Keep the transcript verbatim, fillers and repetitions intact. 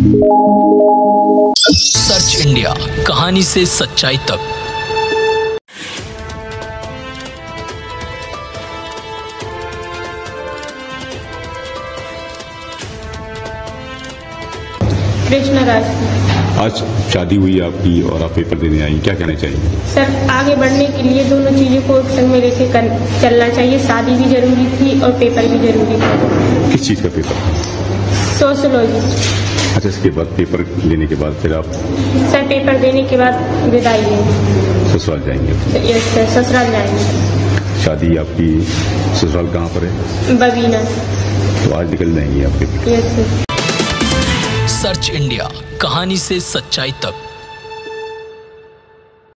Search India, कहानी से सच्चाई तक। कृष्ण राज। आज शादी हुई आपकी और आप पेपर देने आई, क्या कहना चाहिए? सर, आगे बढ़ने के लिए दोनों चीज़ों को एक संग में लेके चलना चाहिए। शादी भी जरूरी थी और पेपर भी जरूरी था। किस चीज़ का पेपर? सोशियोलॉजी। अच्छा, इसके बाद पेपर लेने के बाद फिर आप? सर, पेपर देने के बाद विदाई है। ससुराल जाएंगे? यस सर, ससुराल जाएंगे। शादी आपकी ससुराल कहाँ पर है? बबीना। तो आज निकल जाएंगे आपके? Yes sir. सर्च इंडिया, कहानी से सच्चाई तक।